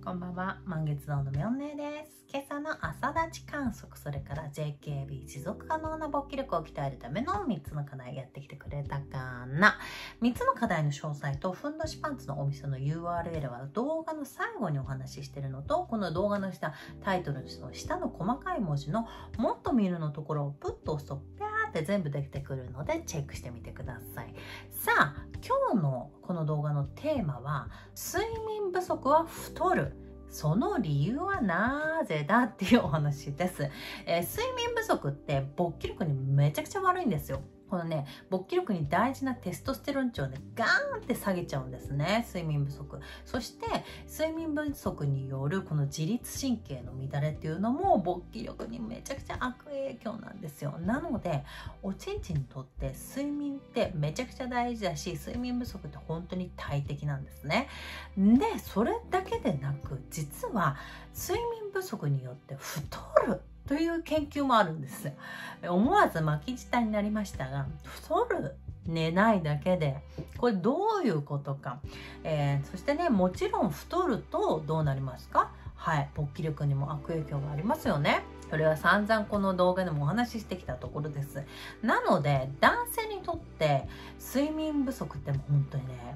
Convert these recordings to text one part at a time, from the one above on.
こんばんは、満月堂のみょんねです。今朝の朝立ち観測、それから JKB 持続可能な勃起力を鍛えるための3つの課題やってきてくれたかな。3つの課題の詳細とふんどしパンツのお店の URL は動画の最後にお話ししているのと、この動画の下、タイトルの下の細かい文字のもっと見るのところをプッと押すとピャーって全部出てくるのでチェックしてみてください。さあ、今日のこの動画のテーマは睡眠不足は太る。その理由はなぜだっていうお話です。睡眠不足って勃起力にめちゃくちゃ悪いんですよ。このね、勃起力に大事なテストステロン値をね、ガーンって下げちゃうんですね、睡眠不足。そして、睡眠不足によるこの自律神経の乱れっていうのも勃起力にめちゃくちゃ悪影響なんですよ。なので、おちんちんにとって睡眠ってめちゃくちゃ大事だし、睡眠不足って本当に大敵なんですね。で、それだけでなく、実は睡眠不足によって太るという研究もあるんです。思わず巻き舌になりましたが、太る、寝ないだけで、これどういうことか。そしてね、もちろん太るとどうなりますか？はい、勃起力にも悪影響がありますよね。それは散々この動画でもお話ししてきたところです。なので、男性にとって睡眠不足って本当にね、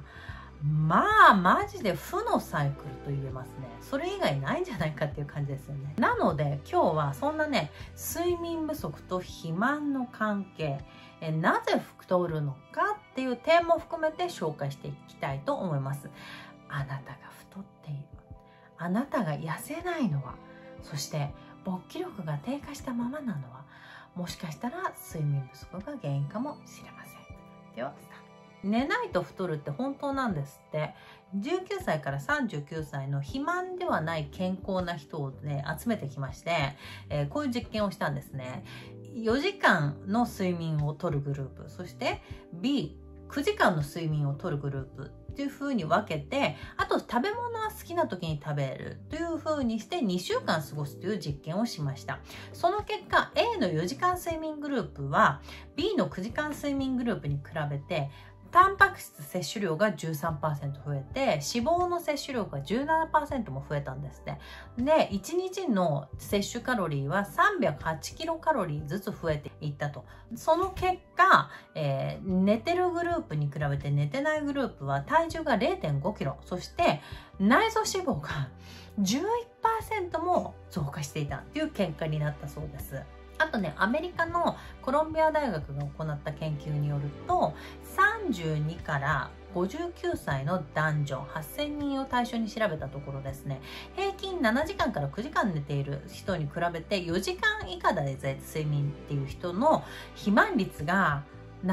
マジで負のサイクルと言えますね。それ以外ないんじゃないかっていう感じですよね。なので今日はそんなね、睡眠不足と肥満の関係、なぜ太るのかっていう点も含めて紹介していきたいと思います。あなたが太っている。あなたが痩せないのは、そして勃起力が低下したままなのは、もしかしたら睡眠不足が原因かもしれません。ではスタート。寝ないと太るって本当なんですって。19歳から39歳の肥満ではない健康な人をね、集めてきまして、こういう実験をしたんですね。4時間の睡眠をとるグループ、そして B9 時間の睡眠をとるグループっていう風に分けて、あと食べ物は好きな時に食べるという風にして2週間過ごすという実験をしました。その結果 A の4時間睡眠グループは B の9時間睡眠グループに比べてタンパク質摂取量が 13% 増えて、脂肪の摂取量が 17% も増えたんですね。で、1日の摂取カロリーは308キロカロリーずつ増えていったと。その結果、寝てるグループに比べて寝てないグループは体重が 0.5 キロ、そして内臓脂肪が 11% も増加していたという結果になったそうです。あとね、アメリカのコロンビア大学が行った研究によると、32から59歳の男女8000人を対象に調べたところですね、平均7時間から9時間寝ている人に比べて4時間以下で睡眠っていう人の肥満率が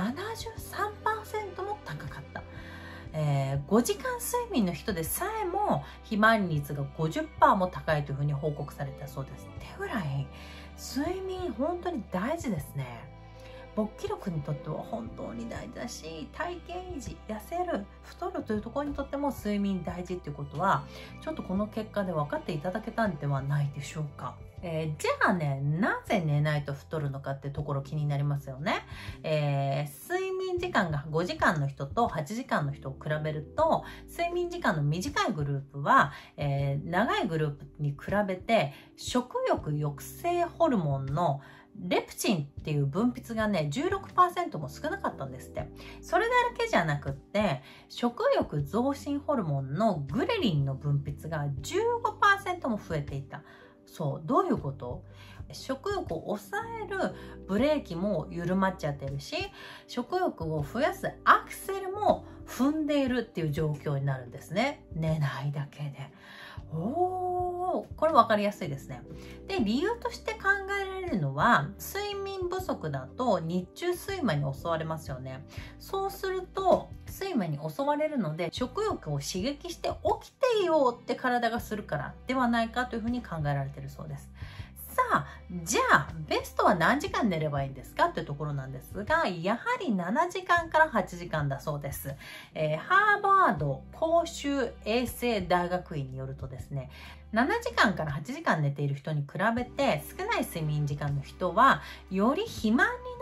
73% も高かった。5時間睡眠の人でさえも肥満率が 50% も高いというふうに報告されたそうです。ってぐらい睡眠本当に大事ですね。勃起力にとっては本当に大事だし、体型維持、痩せる、太るというところにとっても睡眠大事っていうことはちょっとこの結果で分かっていただけたんではないでしょうか。じゃあね、なぜ寝ないと太るのかってところ気になりますよね。睡眠時間が5時間の人と8時間の人を比べると、睡眠時間の短いグループは、長いグループに比べて食欲抑制ホルモンのレプチンっていう分泌がね 16% も少なかったんですって。それだけじゃなくって、食欲増進ホルモンのグレリンの分泌が 15% も増えていた。そう、どういうこと？食欲を抑えるブレーキも緩まっちゃってるし、食欲を増やすアクセルも踏んでいるっていう状況になるんですね。寝ないだけで。これ分かりやすいですね。で、理由として考えられるのは、睡眠不足だと日中睡魔に襲われますよね。そうすると睡魔に襲われるので、食欲を刺激して起きていようって体がするからではないかというふうに考えられているそうです。さあ、じゃあベストは何時間寝ればいいんですかっていうところなんですが、やはり7時間から8時間だそうです。ハーバード公衆衛生大学院によるとですね、7時間から8時間寝ている人に比べて少ない睡眠時間の人はより肥満にな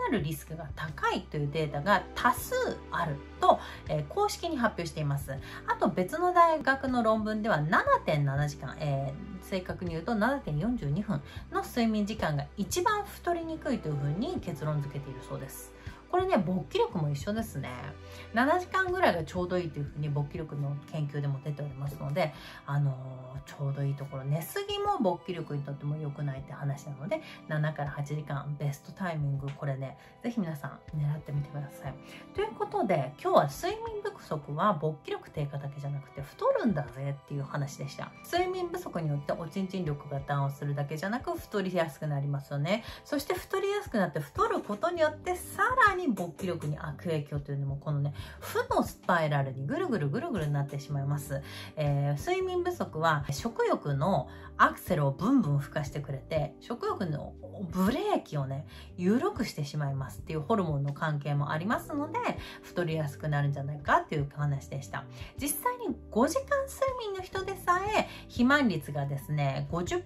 るリスクが高いというデータが多数あると、公式に発表しています。あと別の大学の論文では 7.7 時間、正確に言うと 7.42 分の睡眠時間が一番太りにくいというふうに結論付けているそうです。これね、勃起力も一緒ですね。7時間ぐらいがちょうどいいというふうに勃起力の研究でも出ておりますので、ちょうどいいところ、寝すぎも勃起力にとっても良くないって話なので、7から8時間ベストタイミング、これね、ぜひ皆さん狙ってみてください。ということで、今日は睡眠不足は勃起力低下だけじゃなくて太るんだぜっていう話でした。睡眠不足によっておちんちん力がダウンするだけじゃなく太りやすくなりますよね。そして太りやすくなって太ることによってさらに勃起力に悪影響というのもこのね、負のスパイラルにぐるぐるなってしまいます。睡眠不足は食欲のアクセルをブンブン吹かしてくれて、食欲のブレーキをね、緩くしてしまいますっていうホルモンの関係もありますので、太りやすくなるんじゃないかっていう話でした。実際に5時間睡眠の人でさえ肥満率がですね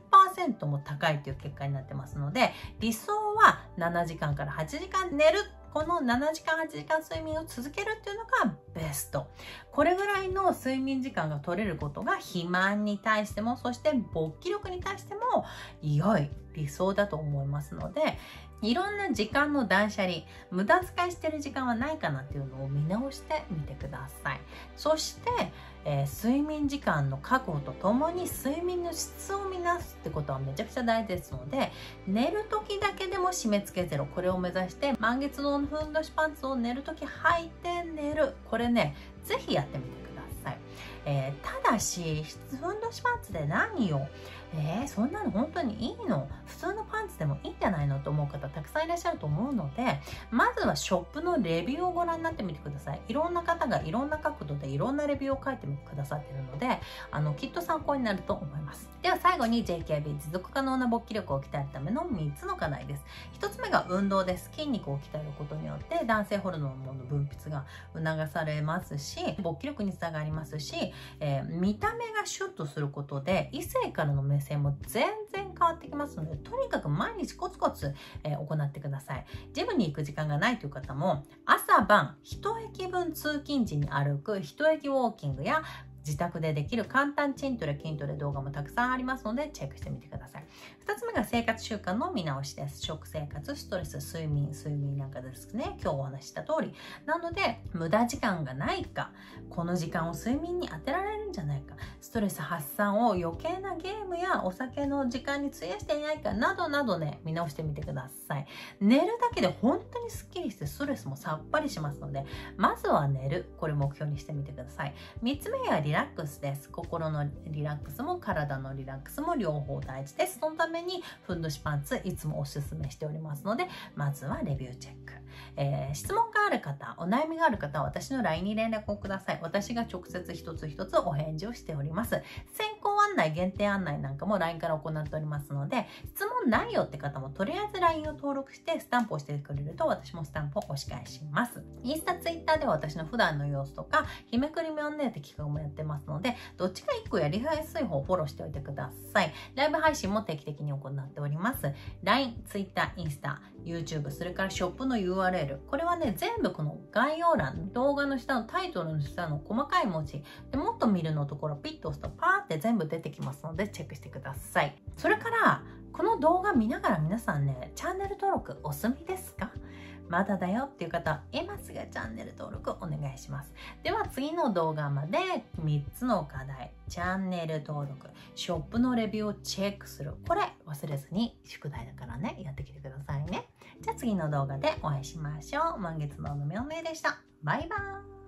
50% も高いという結果になってますので、理想は7時間から8時間寝る、この7時間8時間睡眠を続けるっていうのがベスト。これぐらいの睡眠時間が取れることが肥満に対しても、そして勃起力に対しても良い理想だと思いますので、いろんな時間の断捨離、無駄遣いしてる時間はないかなっていうのを見直してみてください。そして、睡眠時間の確保とともに睡眠の質を見直すってことはめちゃくちゃ大事ですので、寝る時だけでも締め付けゼロ、これを目指して満月のふんどしパンツを寝る時履いて寝る、これね、ぜひやってみてください。ただし、ふんどしパンツで何よ、そんなの本当にいいの？普通のパンツでもいいんじゃないのと思う方たくさんいらっしゃると思うので、まずはショップのレビューをご覧になってみてください。いろんな方がいろんな角度でいろんなレビューを書いてくださっているので、きっと参考になると思います。では最後に JKB 持続可能な勃起力を鍛えるための3つの課題です。1つ目が運動です。筋肉を鍛えることによって男性ホルモンの分泌が促されますし、勃起力につながりますし、見た目がシュッとすることで異性からの目線も全然変わってきますので、とにかく毎日コツコツ、行ってください。ジムに行く時間がないという方も、朝晩1駅分通勤時に歩く1駅ウォーキングや自宅でできる簡単筋トレ動画もたくさんありますのでチェックしてみてください。2つ目が生活習慣の見直しです。食生活、ストレス、睡眠なんかですね。今日お話しした通り。なので、無駄時間がないか、この時間を睡眠に当てられるんじゃないか、ストレス発散を余計なゲームやお酒の時間に費やしていないかなどなどね、見直してみてください。寝るだけで本当にスッキリしてストレスもさっぱりしますので、まずは寝る。これ目標にしてみてください。3つ目はリラックスです。心のリラックスも体のリラックスも両方大事です。そのためにふんどしパンツいつもおすすめしておりますので、まずはレビューチェック。質問がある方、お悩みがある方は私の LINE に連絡をください。私が直接一つ一つお返事をしております。先行案内、限定案内なんかも LINE から行っておりますので、質問ないよって方もとりあえず LINE を登録してスタンプをしてくれると私もスタンプを押し返します。インスタ、ツイッターでは私の普段の様子とか、日めくりめおんねって企画もやってますので、どっちか1個やりやすい方をフォローしておいてください。ライブ配信も定期的に行っております。LINE、Twitter、インスタ、YouTube、それからショップの URL。これはね、全部この概要欄、動画の下のタイトルの下の細かい文字でもっと見るのところピッと押すとパーって全部出てきますのでチェックしてください。それからこの動画見ながら皆さんね、チャンネル登録お済みですか？まだだよっていう方、今すぐチャンネル登録お願いします。では次の動画まで3つの課題、チャンネル登録、ショップのレビューをチェックする。これ忘れずに宿題だからね、やってきてくださいね。じゃあ次の動画でお会いしましょう。満月堂のみおんねでした。バイバーイ。